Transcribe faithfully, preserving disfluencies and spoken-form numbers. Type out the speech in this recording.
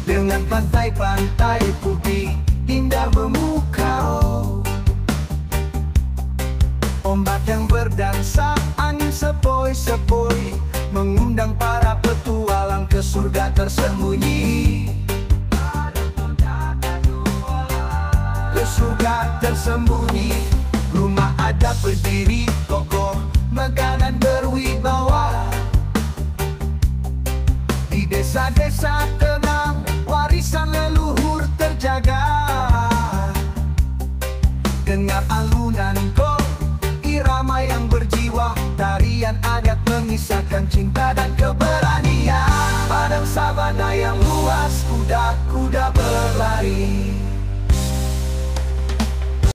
Dengan pantai-pantai putih indah memukau, ombak yang berdansa, angin sepoi-sepoi mengundang para petualang ke surga tersembunyi. Ke surga tersembunyi, rumah adat berdiri kokoh, makanan berwibawa. Di desa-desa tenang, warisan leluhur terjaga. Dengar alunan gong, irama yang berjiwa, tarian adat mengisahkan cinta dan keberanian. Padang sabana yang luas, kuda-kuda berlari.